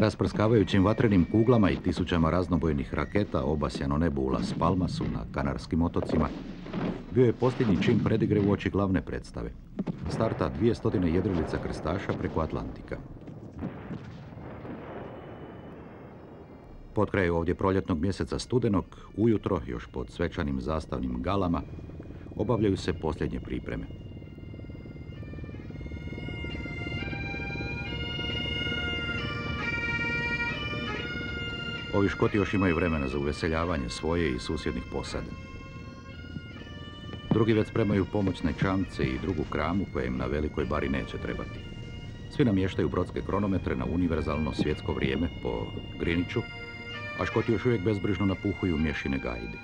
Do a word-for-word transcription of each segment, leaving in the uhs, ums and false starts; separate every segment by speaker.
Speaker 1: Rasprskavajućim vatrenim kuglama i tisućama raznobojnih raketa obasjano nebo u Las Palmasu na Kanarskim otocima bio je posljednji čin predigre uoči glavne predstave. Starta dvjesto jedrilica krstaša preko Atlantika. Potkraj ovdje proljetnog mjeseca studenog, ujutro, još pod svečanim zastavnim galama, obavljaju se posljednje pripreme. Ovi Škoti još imaju vremena za uveseljavanje svoje i susjednih posada. Drugi već spremaju pomoćne čamce i drugu kramu koja im na velikoj bari neće trebati. Svi namještaju brodske kronometre na univerzalno svjetsko vrijeme po Greenwichu, a Škoti još uvijek bezbrižno napuhuju mješine gajdi.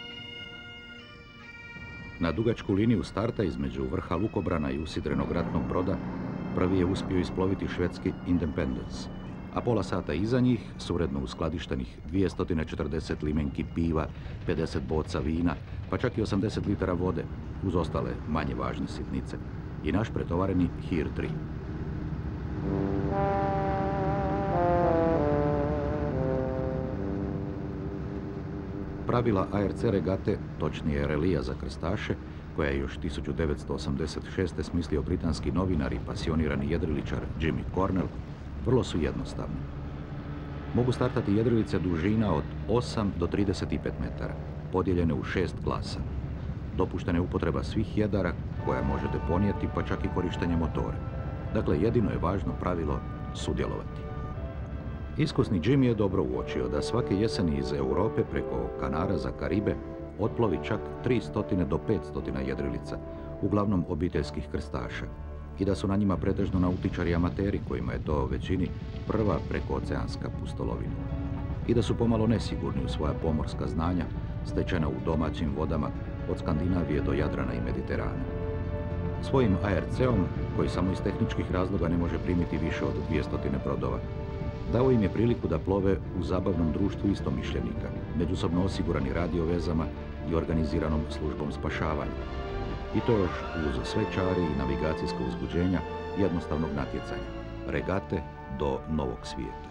Speaker 1: Na dugačku liniju starta između vrha lukobrana i usidrenog ratnog broda prvi je uspio isploviti švedski Independence, a pola sata iza njih, s uredno uskladištenih dvjesto četrdeset limenki piva, pedeset boca vina, pa čak i osamdeset litara vode, uz ostale manje važne sitnice, i naš pretovareni Hir tri. Pravila A R C regate, točnije relija za krstaše, koja je još tisuću devetsto osamdeset šeste. smislio britanski novinar i pasionirani jedriličar Jimmy Cornell, vrlo su jednostavni. Mogu startati jedrilice dužina od osam do trideset pet metara, podijeljene u šest klasa. Dopuštena je upotreba svih jedara koja možete ponijeti, pa čak i korištenje motora. Dakle, jedino je važno pravilo sudjelovati. Iskusni Jimmy je dobro uočio da svake jeseni iz Europe preko Kanara za Karibe otplovi čak tristo do petsto jedrilica, uglavnom obiteljskih krstaša, i da su na njima pretežno nautičari amateri kojima je to većini prva prekooceanska pustolovina. I da su pomalo nesigurni u svoja pomorska znanja, stečena u domaćim vodama od Skandinavije do Jadrana i Mediterana. Svojim A R C-om, koji samo iz tehničkih razloga ne može primiti više od dvjesto brodova, dao im je priliku da plove u zabavnom društvu istomišljenika, međusobno osigurani radiovezama i organiziranom službom spašavanja. I to još uz sve čari i navigacijska uzbuđenja jednostavnog natjecanja, regate do novog svijeta.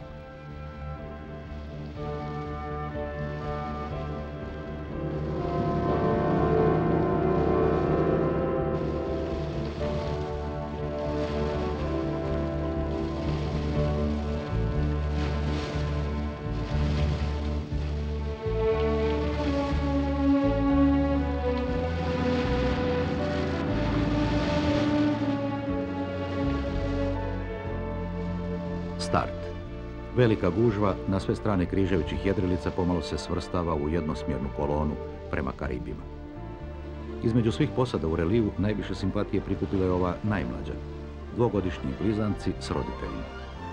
Speaker 1: Start. Velika gužva na sve strane križajućih jedrilica pomalo se svrstava u jednosmjernu kolonu prema Karibima. Između svih posada u reliju najviše simpatije prikupila je ova najmlađa, dvogodišnji blizanci s roditeljima.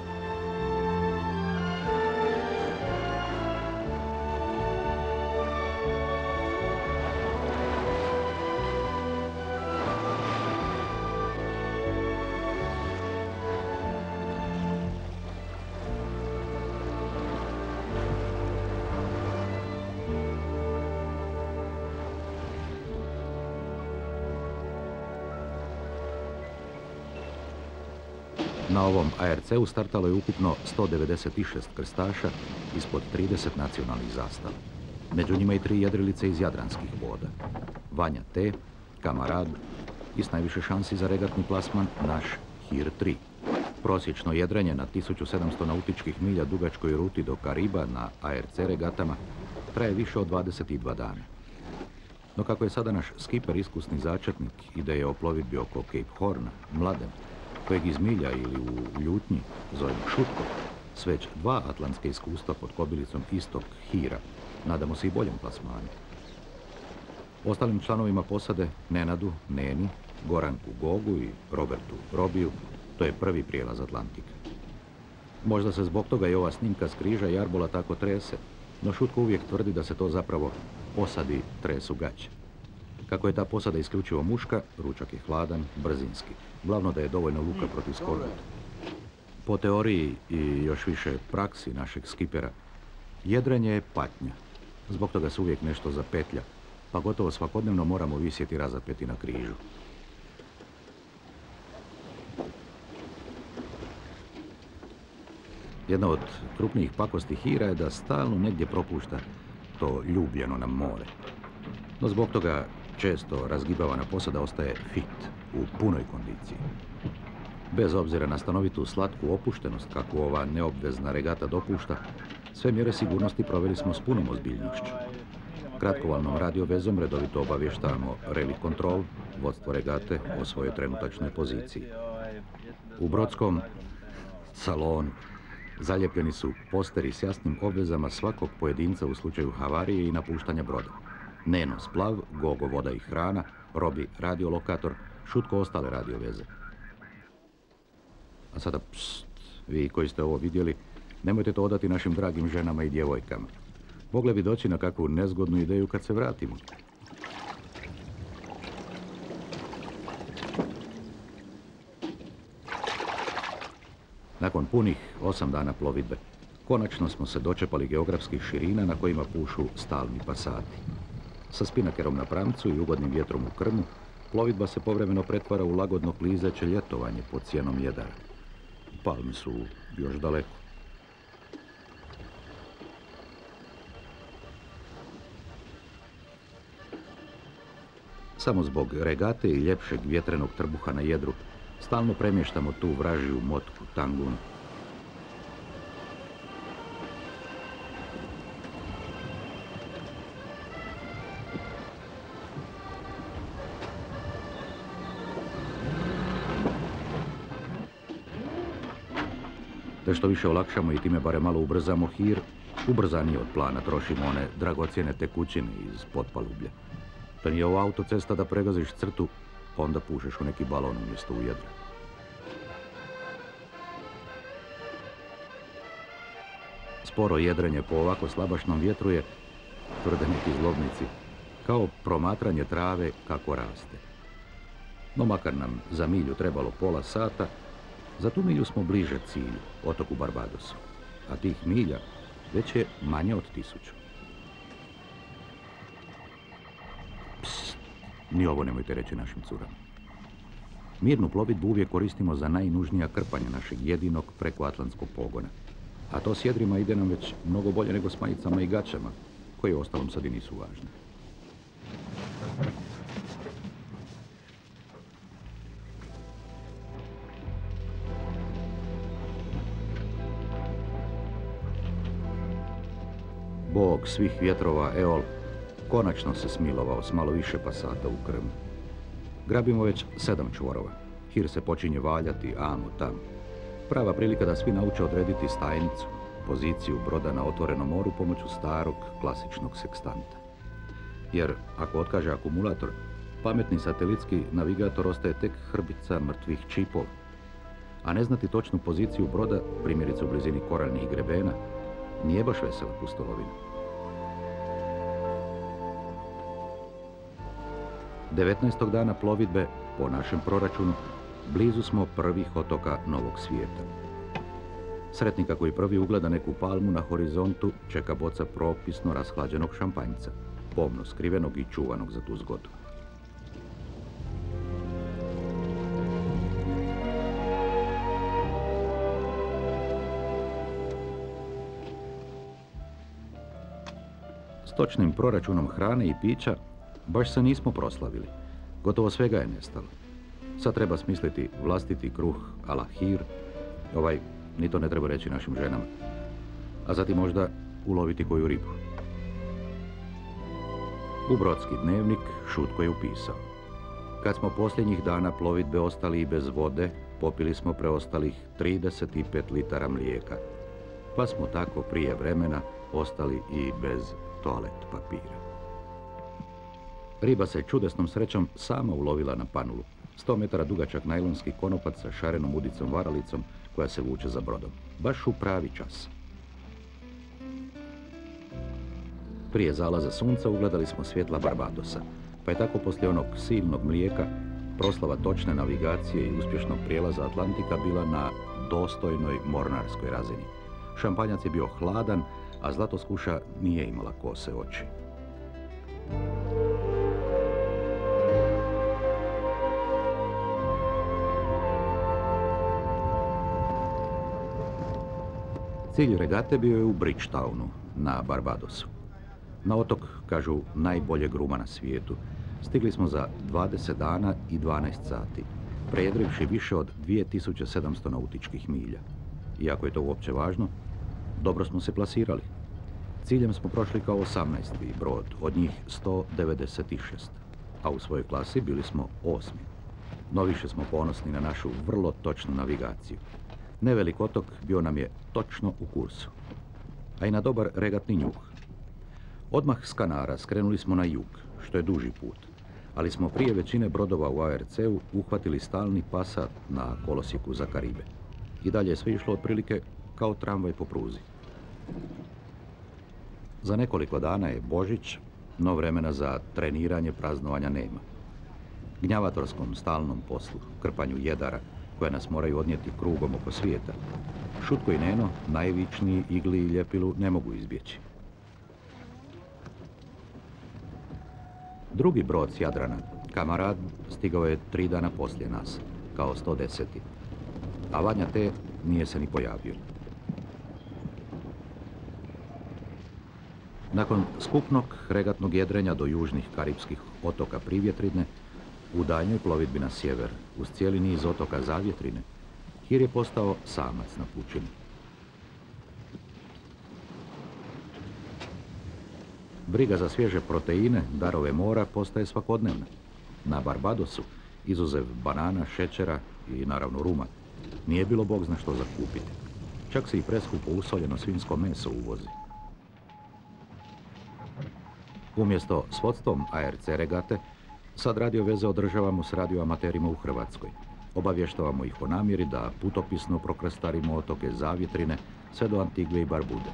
Speaker 1: Na ovom A R C-u startalo je ukupno sto devedeset šest krstaša ispod trideset nacionalnih zastava. Među njima i tri jedrilice iz jadranskih voda. Vanja T, Kamarad i s najviše šansi za regatni plasman naš Hir tri. Prosječno jedrenje na tisuću sedamsto nautičkih milja dugačkoj ruti do Kariba na A R C regatama traje više od dvadeset dva dana. No kako je sada naš skiper iskusni začetnik ideje o plovidbi oko Cape Horna, Mladen, kojeg iz milja ili u ljutnji zovemo Šutko, s već dva atlantske iskustva pod kobilicom istog Hira, nadamo se i boljem plasmanu. Ostalim članovima posade, Nenadu, Neni, Goranku Gogu i Robertu Robiju, to je prvi prijelaz Atlantika. Možda se zbog toga i ova snimka s križa i Arbola tako trese, no Šutko uvijek tvrdi da se to zapravo posadi tresu gaće. Kako je ta posada isključivo muška, ručak je hladan, brzinski. Glavno da je dovoljno luka protiv skorbuta. Po teoriji i još više praksi našeg skipera, jedrenje je patnja. Zbog toga se uvijek nešto zapetlja, pa gotovo svakodnevno moramo visjeti razapeti na križu. Jedna od krupnijih pakosti Hira je da stalno negdje propušta to ljubljeno nam more. No zbog toga često razgibavana posada ostaje fit, u punoj kondiciji. Bez obzira na stanovitu slatku opuštenost kakvu ova neobvezna regata dopušta, sve mjere sigurnosti proveli smo s punom ozbiljnošću. Kratkovalnom radiovezom redovito obavještavamo Rally Control, vodstvo regate, o svojoj trenutačnoj poziciji. U brodskom salonu zalijepljeni su posteri s jasnim obvezama svakog pojedinca u slučaju havarije i napuštanja broda. Neno splav, Gogo voda i hrana, Robi radiolokator, Šutko ostale radioveze. A sada, pst, vi koji ste ovo vidjeli, nemojte to odati našim dragim ženama i djevojkama. Mogle bi doći na kakvu nezgodnu ideju kad se vratimo. Nakon punih osam dana plovidbe, konačno smo se dočepali geografskih širina na kojima pušu stalni pasati. Sa spinakerom na pramcu i ugodnim vjetrom u krmu, plovidba se povremeno pretvara u lagodno klizeće ljetovanje pod sjenom jedara. Palmi su još daleko. Samo zbog regate i ljepšeg vjetrenog trbuha na jedru, stalno premještamo tu vražiju motku Tangun. Te što više olakšamo i time barem malo ubrzamo Hir, ubrzanije od plana trošimo one dragocjene tekućine iz potpalublja. To nije ova autocesta da pregaziš crtu, onda pušeš u neki balon umjesto u jedra. Sporo jedrenje po ovako slabašnom vjetru je, tvrde neki zlobnici, kao promatranje trave kako raste. No makar nam za milju trebalo pola sata, za tu milju smo bliže cilju, otoku Barbadosu, a tih milja već je manje od tisuću. Psst, ni ovo nemojte reći našim curama. Mirnu plovidbu uvijek koristimo za najnužnija krpanja našeg jedinog prekoatlantskog pogona. A to s jedrima ide nam već mnogo bolje nego s majicama i gaćama, koje ostalom sad i nisu važne. Bog svih vjetrova, Eol, konačno se smilovao s malo više pasata u krmu. Grabimo već sedam čvorova. Hir se počinje valjati amo tam. Prava prilika da svi nauče odrediti stajnicu, poziciju broda na otvorenom moru pomoću starog, klasičnog sekstanta. Jer ako otkaže akumulator, pametni satelitski navigator ostaje tek hrbica mrtvih čipova. A ne znati točnu poziciju broda, primjerice u blizini koraljnih grebena, nije baš vesela pustolovina. devetnaestog dana plovidbe, po našem proračunu, blizu smo prvih otoka Novog svijeta. Sretnika koji prvi ugleda neku palmu na horizontu čeka boca propisno rashlađenog šampanjca, pomno skrivenog i čuvanog za tu zgodu. S točnim proračunom hrane i pića baš se nismo proslavili. Gotovo svega je nestalo. Sad treba smisliti vlastiti kruh a la Hir, ovaj, ni to ne treba reći našim ženama, a zatim možda uloviti koju ribu. U brodski dnevnik Šutko je upisao: kad smo posljednjih dana plovidbe ostali i bez vode, popili smo preostalih trideset pet litara mlijeka, pa smo tako prije vremena ostali i bez toalet papira. Riba se čudesnom srećom sama ulovila na panulu. sto metara dugačak najlonski konopac sa šarenom udicom varalicom koja se vuče za brodom. Baš u pravi čas. Prije zalaza sunca ugledali smo svjetla Barbadosa, pa je tako poslije onog silnog mlijeka proslava točne navigacije i uspješnog prijelaza Atlantika bila na dostojnoj mornarskoj razini. Šampanjac je bio hladan, a zlatoskuša nije imala kose oči. Cilj regate bio je u Bridgetownu, na Barbadosu. Na otok, kažu, najboljeg ruma na svijetu, stigli smo za dvadeset dana i dvanaest sati, prejedrivši više od dvije tisuće sedamsto nautičkih milja. Iako je to uopće važno, dobro smo se plasirali. Ciljem smo prošli kao osamnaesti brod, od njih sto devedeset šest, a u svojoj klasi bili smo osmi. No više smo ponosni na našu vrlo točnu navigaciju. Nevelik otok bio nam je točno u kursu, a i na dobar regatni njuh. Odmah s Kanara skrenuli smo na jug, što je duži put, ali smo prije većine brodova u A R C-u uhvatili stalni pasat na kolosijeku za Karibe. I dalje je sve išlo otprilike kao tramvaj po pruzi. Za nekoliko dana je Božić, no vremena za treniranje praznovanja nema. Gnjavatorskom stalnom poslu, krpanju jedara, koje nas moraju odnijeti krugom oko svijeta, Šutko i Neno, najvičniji igli i ljepilu, ne mogu izbjeći. Drugi brod s Jadrana, Kamarad, stigao je tri dana poslije nas, kao sto deseti. A Vanja T nije se ni pojavio. Nakon skupnog regatnog jedrenja do južnih karipskih otoka Privjetrine, u daljnjoj plovidbi na sjever, uz cijeli niz otoka Zavjetrine, Hir je postao samac na pučini. Briga za svježe proteine, darove mora, postaje svakodnevna. Na Barbadosu, izuzev banana, šećera i naravno ruma, nije bilo bog zna što zakupiti. Čak se i preskupo usoljeno svinjsko meso uvozi. Umjesto s vodstvom A R C regate, sad radio veze održavamo s radioamaterima u Hrvatskoj. Obavještavamo ih o namjeri da putopisno prokrestarimo otoke Zavjetrine sve do Antigve i Barbude.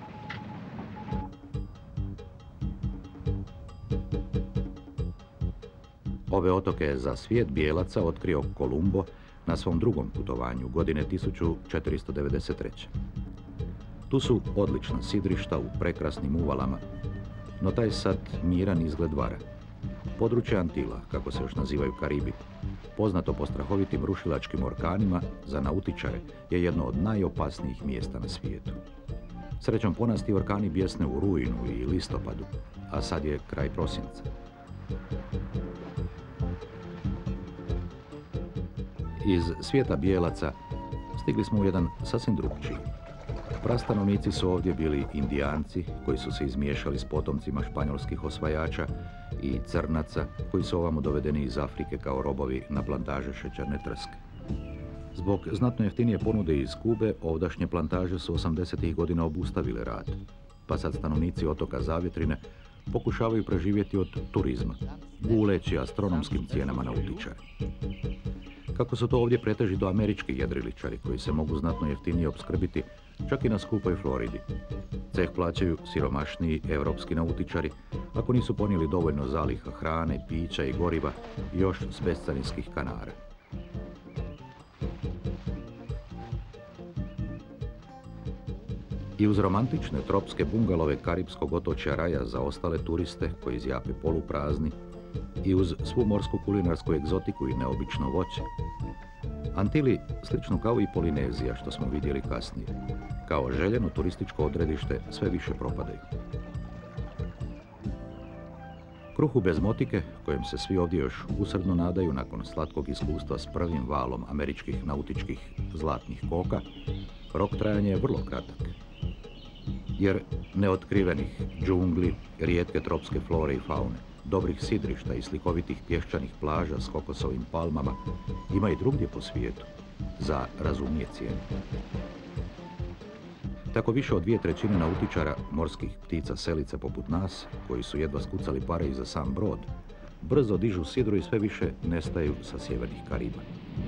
Speaker 1: Ove otoke je za svijet bijelaca otkrio Kolumbo na svom drugom putovanju godine tisuću četiristo devedeset treće. Tu su odlična sidrišta u prekrasnim uvalama, no taj sad miran izgled vara. Područje Antila, kako se još nazivaju Karibi, poznato po strahovitim rušilačkim orkanima, za nautičare je jedno od najopasnijih mjesta na svijetu. Srećom po nas ti orkani bjesne u rujnu i listopadu, a sad je kraj prosinca. Iz svijeta bijelaca stigli smo u jedan sasvim drugčiji. Prastanovnici su ovdje bili Indijanci, koji su se izmiješali s potomcima španjolskih osvajača, i Crnaca, koji su ovamo dovedeni iz Afrike kao robovi na plantaže šećerne trske. Zbog znatno jeftinije ponude iz Kube, ovdašnje plantaže su osamdesetih godina obustavile rad, pa sad stanovnici otoka Zavjetrine pokušavaju preživjeti od turizma, guleći astronomskim cijenama nautičara. Kako su to ovdje pretežito američki jedriličari koji se mogu znatno jeftinije opskrbiti, čak i na skupoj Floridi. Ceh plaćaju siromašniji evropski nautičari ako nisu ponijeli dovoljno zaliha hrane, pića i goriva i još s bescarinskih Kanara. I uz romantične tropske bungalove karipskog otočja raja za ostale turiste koji zjape poluprazni, i uz svu morsku kulinarsku egzotiku i neobično voće, Antili, slično kao i Polinezija što smo vidjeli kasnije, kao željeno turističko odredište sve više propadaju. Kruhu bez motike, kojem se svi ovdje još usrdno nadaju nakon slatkog iskustva s prvim valom američkih nautičkih zlatnih koka, rok trajanja je vrlo kratak. Jer neotkrivenih džungli, rijetke tropske flore i faune, dobrih sidrišta i slikovitih pješčanih plaža s kokosovim palmama ima i drugdje po svijetu, za razumnije cijene. Tako više od dvije trećine nautičara, morskih ptica selica poput nas, koji su jedva skucali pare i za sam brod, brzo dižu sidru i sve više nestaju sa sjevernih Kariba.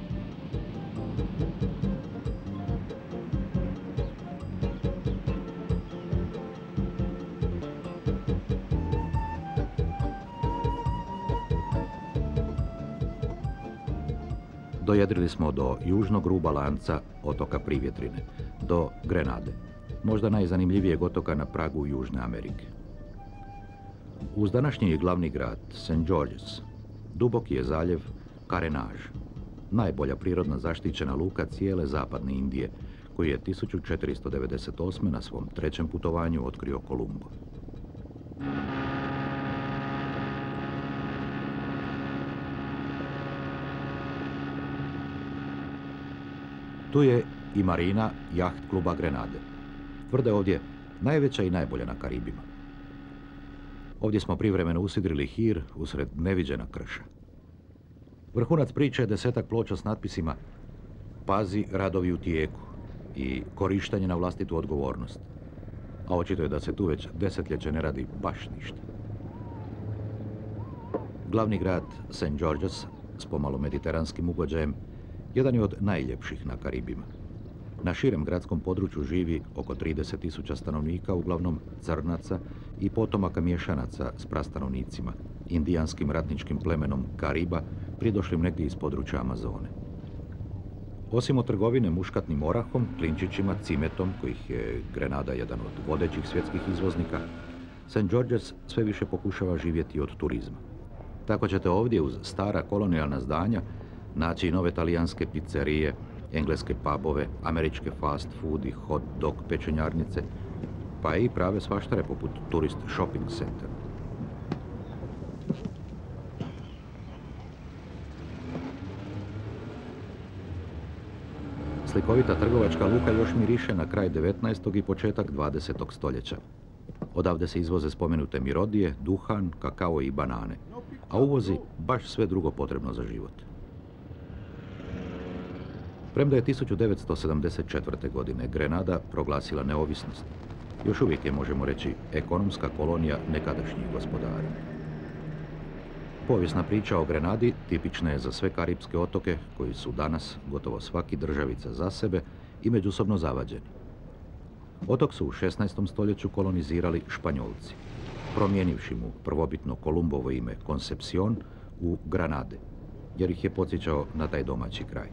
Speaker 1: Dojedrili smo do južnog ruba lanca otoka Privjetrine, do Grenade, možda najzanimljivijeg otoka na pragu Južne Amerike. Uz današnji glavni grad, Saint George's, duboki je zaljev Carenage, najbolja prirodna zaštićena luka cijele zapadne Indije, koji je tisuću četiristo devedeset osme na svom trećem putovanju otkrio Kolumbo. Tu je i marina jaht kluba Grenade. Tvrde ovdje najveća i najbolja na Karibima. Ovdje smo privremeno usidrili hir usred neviđena krša. Vrhunac priče je desetak ploča s natpisima "Pazi, radovi u tijeku" i "Korištenje na vlastitu odgovornost". A očito je da se tu već desetljeće ne radi baš ništa. Glavni grad Saint George's s pomalo mediteranskim ugođajem jedan je od najljepših na Karibima. Na širem gradskom području živi oko trideset tisuća stanovnika, uglavnom crnaca i potomaka miješanaca s prastanovnicima, indijanskim ratničkim plemenom Kariba, pridošlim negdje iz područja Amazone. Osim od trgovine muškatnim orahom, klinčićima, cimetom, kojih je Grenada jedan od vodećih svjetskih izvoznika, Saint George's sve više pokušava živjeti od turizma. Tako ćete ovdje uz stara kolonijalna zdanja naći i nove talijanske pizzerije, engleske pubove, američke fast food i hot dog pečenjarnice, pa i prave svaštare poput turist shopping center. Slikovita trgovačka luka još miriše na kraj devetnaestog i početak dvadesetog stoljeća. Odavde se izvoze spomenute mirodije, duhan, kakao i banane, a uvozi baš sve drugo potrebno za život. Premda je tisuću devetsto sedamdeset četvrte. godine Grenada proglasila neovisnost, još uvijek je, možemo reći, ekonomska kolonija nekadašnjih gospodara. Povijesna priča o Grenadi tipična je za sve karipske otoke koji su danas gotovo svaki državica za sebe i međusobno zavađeni. Otok su u šesnaestom stoljeću kolonizirali Španjolci, promijenivši mu prvobitno Kolumbovo ime Concepcion u Granade, jer ih je podsjećao na taj domaći kraj.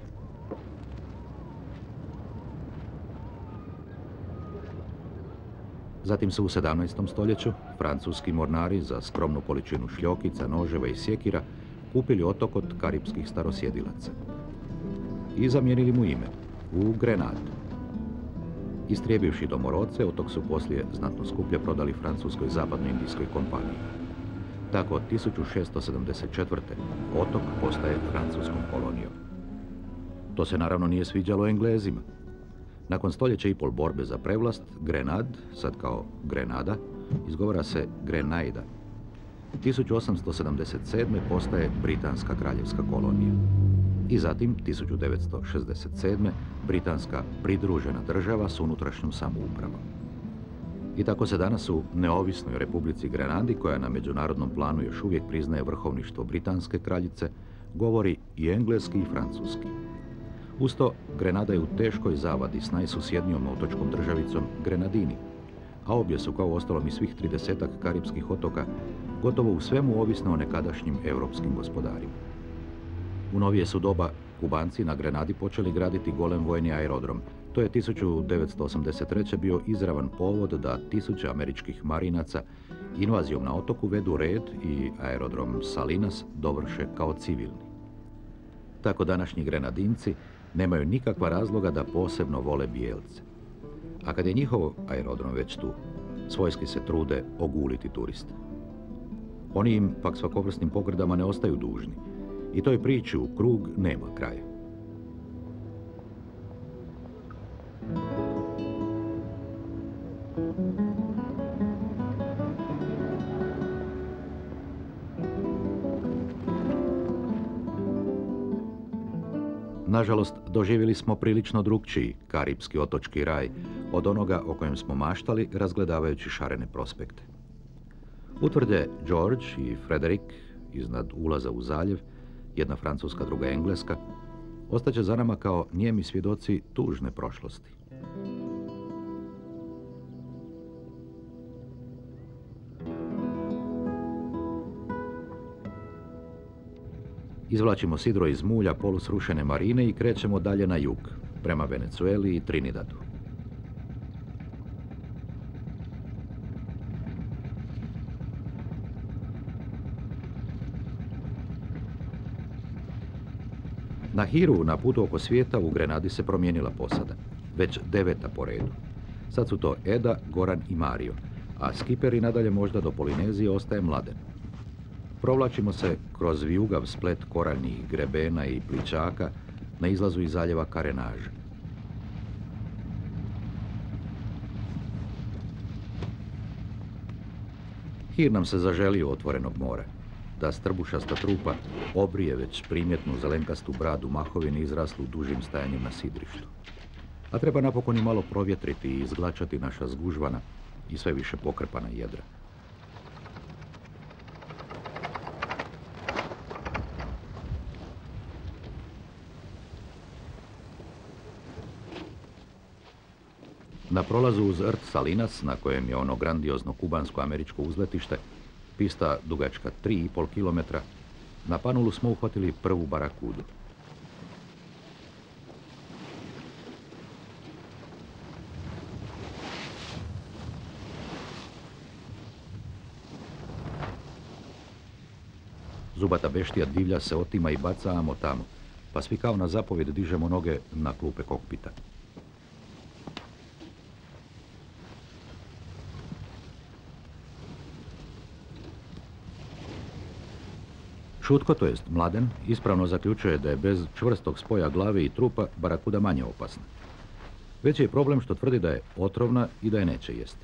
Speaker 1: Zatim su u sedamnaestom stoljeću francuski mornari za skromnu količinu šljokica, noževa i sjekira kupili otok od karipskih starosjedilaca i zamijenili mu ime u Grenadu. Istrijebivši domorodce, otok su poslije znatno skuplje prodali francuskoj zapadnoindijskoj kompaniji. Tako od tisuću šesto sedamdeset četvrte. otok postaje francuskom kolonijom. To se naravno nije sviđalo Englezima. Nakon stoljeća i pol borbe za prevlast, Grenad, sad kao Grenada, izgovara se Grenaida. tisuću osamsto sedamdeset sedme. postaje britanska kraljevska kolonija. I zatim, tisuću devetsto šezdeset sedme. britanska pridružena država s unutrašnjom samoupravom. I tako se danas u neovisnoj Republici Grenadi, koja na međunarodnom planu još uvijek priznaje vrhovništvo britanske kraljice, govori i engleski i francuski. Usto, Grenada je u teškoj zavadi s najsusjednijom otočkom državicom Grenadini, a obje su, kao ostalom i svih tridesetak karipskih otoka, gotovo u svemu ovisne o nekadašnjim europskim gospodarima. U novije su doba Kubanci na Grenadi počeli graditi golem vojni aerodrom. To je tisuću devetsto osamdeset treće. bio izravan povod da tisuće američkih marinaca invazijom na otoku vedu red i aerodrom Salinas dovrše kao civilni. Tako današnji Grenadinci nemaju nikakva razloga da posebno vole bijelce. A kad je njihov aerodrom već tu, svojski se trude oguliti turiste. Oni im pak svakovrsnim pogrdama ne ostaju dužni i toj priči u krug nema kraja. Nažalost, doživjeli smo prilično drukčiji karipski otočki raj od onoga o kojem smo maštali razgledavajući šarene prospekte. Utvrde George i Frederick iznad ulaza u zaljev, jedna francuska, druga engleska, ostaće za nama kao nijemi svjedoci tužne prošlosti. Izvlačimo sidro iz mulja polusrušene marine i krećemo dalje na jug, prema Venezueli i Trinidadu. Na hiru na putu oko svijeta u Grenadi se promijenila posada. već deveta po redu. Sad su to Eda, Goran i Mario, a skiper i nadalje možda do Polinezije ostaje Mladen. Provlačimo se kroz vijugav splet koraljnih grebena i plićaka na izlazu iz zaljeva Karenaže. Hir nam se zaželio otvorenog mora, da strbušasta trupa obrije već primjetnu zelenkastu bradu mahovine izraslu dužim stajanjem na sidrištu. A treba napokon i malo provjetriti i izglačati naša zgužvana i sve više pokrpana jedra. Na prolazu uz rt Salinas, na kojem je ono grandiozno kubansko-američko uzletište, pista dugačka tri i pol kilometra, na panulu smo uhvatili prvu barakudu. Zubata beštija divlja se otima i baca amo tamo, pa svi kao na zapovjed dižemo noge na klupe kokpita. Šutko, to jest Mladen, ispravno zaključuje da je bez čvrstog spoja glave i trupa barakuda manje opasna. Veći je problem što tvrdi da je otrovna i da je neće jesti.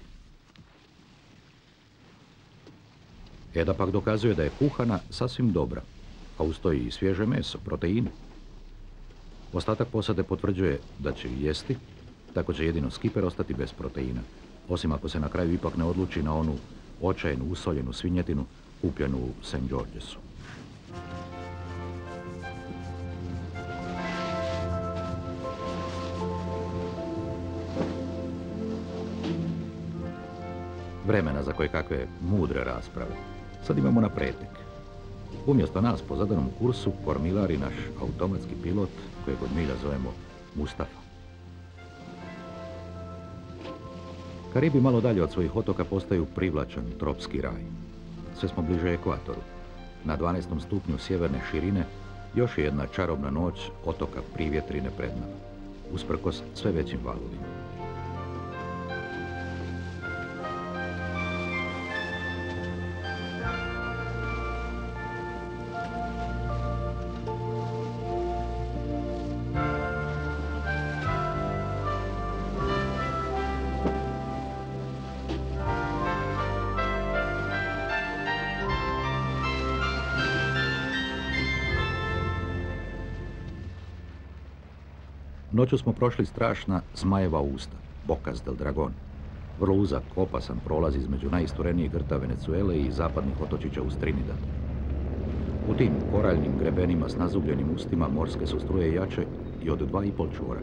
Speaker 1: Eda pak dokazuje da je kuhana sasvim dobra, a uz to i svježe meso, proteine. Ostatak posade potvrđuje da će jesti, tako će jedino skiper ostati bez proteina, osim ako se na kraju ipak ne odluči na onu očajnu usoljenu svinjetinu kupljenu u Saint Georgesu. Vremena za koje kakve mudre rasprave. Sad imamo na pretek. Umjesto nas po zadanom kursu kormilari naš automatski pilot, kojeg od milja zovemo Mustafa. Karibi malo dalje od svojih otoka postaju privlačan tropski raj. Sve smo bliže ekvatoru. Na dvanaestom stupnju sjeverne širine još je jedna čarobna noć otoka privjetrine pred nama, usprkos sve većim valovima. Noću smo prošli strašna Zmajeva usta, Bocas del Dragon. Vrlo uzak, opasan prolaz između najisturenijih grta Venezuele i zapadnih otočića uz Trinidad. U tim koraljnim grebenima s nazubljenim ustima morske su struje jače i od dva i pol čvora.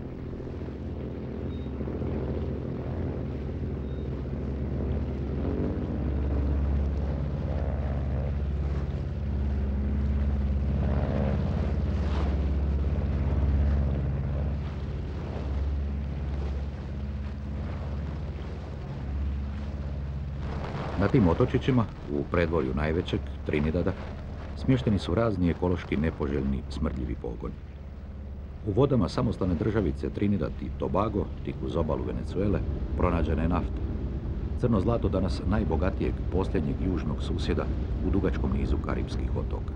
Speaker 1: Na tim otočićima, u predvorju najvećeg, Trinidada, smješteni su razni ekološki nepoželjni smrdljivi pogoni. U vodama samostalne državice Trinidad i Tobago, tik uz obalu Venezuele, pronađena je nafta. Crno zlato danas najbogatijeg posljednjeg južnog susjeda u dugačkom nizu karipskih otoka.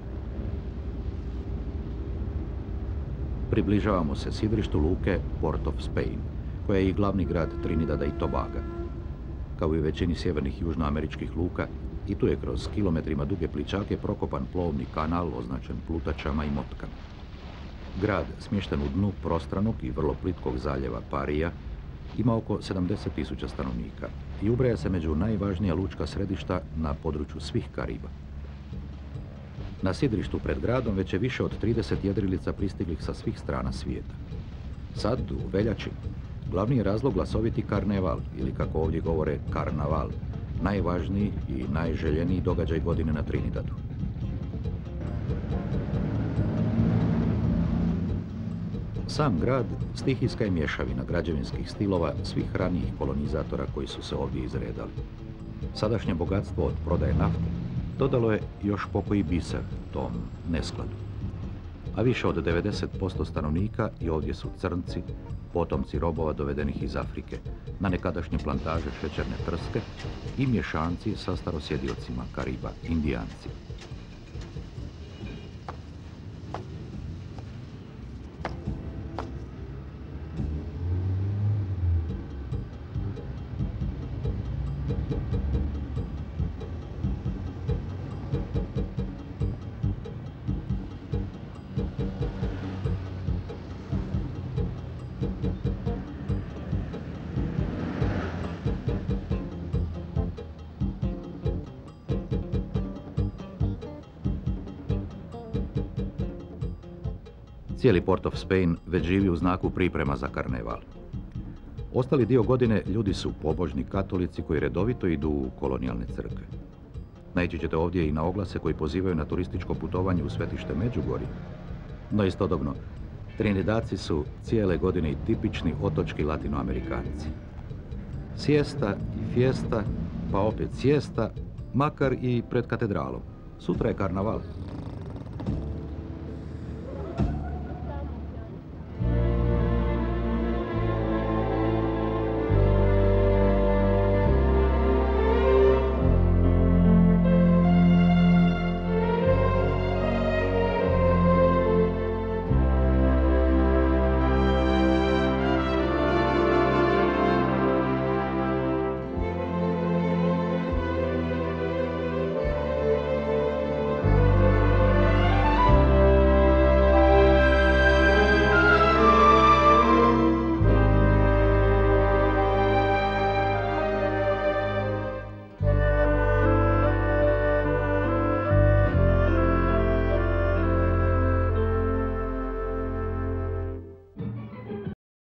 Speaker 1: Približavamo se sidrištu luke Port of Spain, koja je i glavni grad Trinidada i Tobaga. Kao i većini sjevernih južnoameričkih luka, i tu je kroz kilometrima duge plićake prokopan plovni kanal označen plutačama i motkama. Grad, smješten u dnu prostranog i vrlo plitkog zaljeva Parija, ima oko sedamdeset tisuća stanovnika i ubraja se među najvažnija lučka središta na području svih Kariba. Na sidrištu pred gradom već je više od trideset jedrilica pristiglih sa svih strana svijeta. Sad, u veljači, glavni je razlog glasoviti karneval, ili kako ovdje govore karnaval, najvažniji i najželjeniji događaj godine na Trinidadu. Sam grad stihijska je mješavina građevinskih stilova svih ranijih kolonizatora koji su se ovdje izredali. Sadašnje bogatstvo od prodaje nafte dodalo je još pokoji biser tom neskladu. A više od devedeset posto stanovnika i ovdje su crnci, potomci robova dovedenih iz Afrike na nekadašnje plantaže šećerne trske i mješanci sa starosjediocima Kariba, Indijanci. Cijeli Port of Spain već živi u znaku priprema za karneval. Ostali dio godine ljudi su pobožni katolici koji redovito idu u kolonijalne crkve. Naići ćete ovdje i na oglase koji pozivaju na turističko putovanje u svetište Međugorje. No istodobno, Trinidaci su cijele godine i tipični otočki latinoamerikanci. Siesta i fiesta, pa opet siesta, makar i pred katedralom. Sutra je karnaval.